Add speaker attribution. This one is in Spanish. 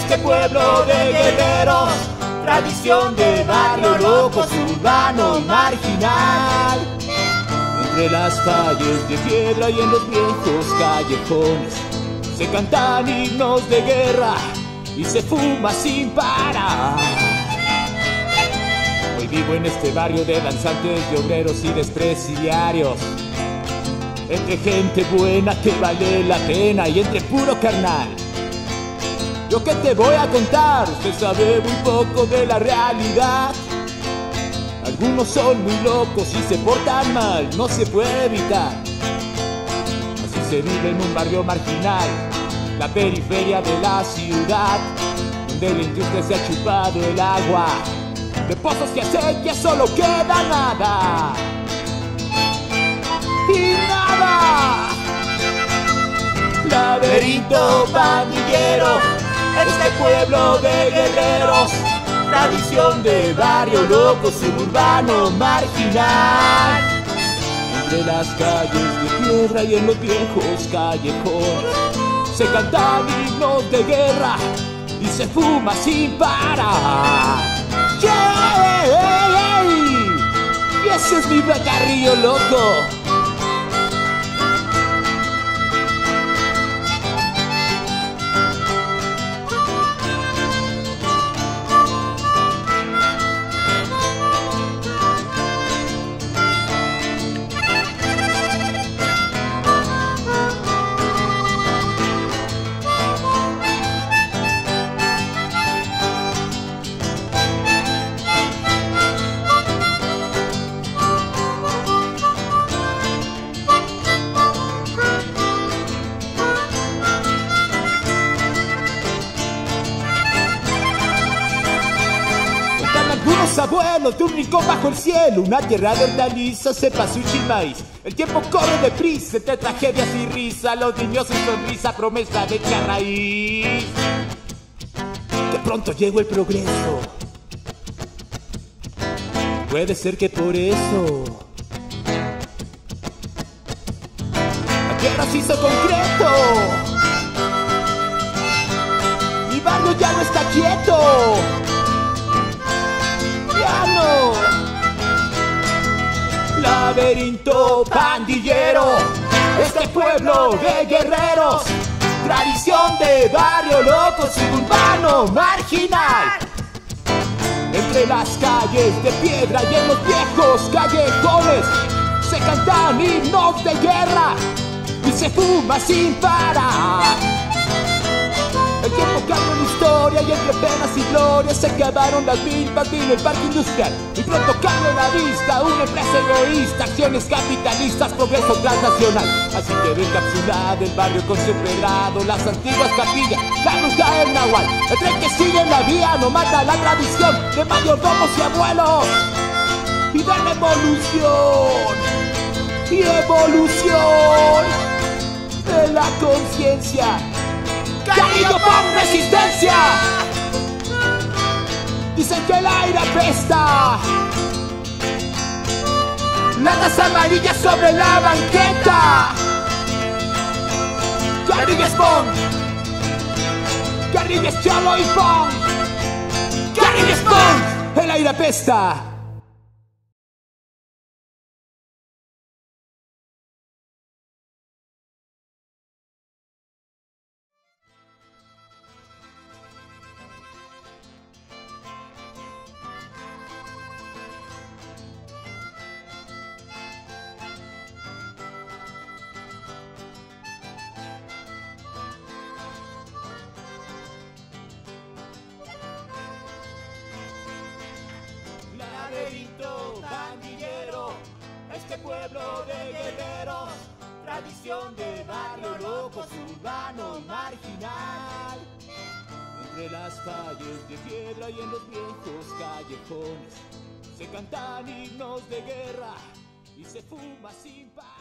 Speaker 1: este pueblo de guerreros, tradición de barrio loco, urbano y marginal. Entre las calles de piedra y en los viejos callejones se cantan himnos de guerra y se fuma sin parar. Hoy vivo en este barrio de danzantes, de obreros y de presidiarios, entre gente buena que vale la pena y entre puro carnal. Yo que te voy a contar, usted sabe muy poco de la realidad. Algunos son muy locos y se portan mal, no se puede evitar. Así se vive en un barrio marginal, la periferia de la ciudad, donde la industria se ha chupado el agua, de pozos que hace que solo queda nada. Y nada. Laberinto pandillero, este pueblo de guerreros, tradición de barrio loco, suburbano, marginal. Entre las calles de piedra y en los viejos callejones se cantan himnos de guerra y se fuma sin parar. ¡Yeah! Y ese es mi bacarrillo loco. Abuelos de un rincón bajo el cielo, una tierra de hortalizas, cempasúchil y maíz. El tiempo corre deprisa, entre tragedias y risa, los niños sin sonrisa, promesa de echar raíz. Que pronto llegó el progreso, puede ser que por eso la tierra se hizo concreto. Mi barrio ya no está quieto. Laberinto pandillero, este pueblo de guerreros, tradición de barrio loco, suburbano, marginal. Entre las calles de piedra y en los viejos callejones se cantan himnos de guerra y se fuma sin parar. El tiempo cambia la historia y entre penas y glorias se acabaron las milpas, vino el parque industrial y pronto cambia la vista, una empresa egoísta, acciones capitalistas, progreso transnacional. Así que ve encapsulado el barrio con su empedrado, las antiguas capillas, la bruja del nahual. El tren que sigue en la vía no mata la tradición de mayordomos y abuelos. Y dan evolución y evolución de la conciencia. ¡Cariño con resistencia! Dicen que el aire apesta, latas amarillas sobre la banqueta. Cariño es Pong, Cariño es Cholo y Pong, Cariño es Pong, el aire apesta. Laberinto pandillero, este pueblo de guerreros, tradición de barrio loco, urbano y marginal. Entre las calles de piedra y en los viejos callejones se cantan himnos de guerra y se fuma sin parar.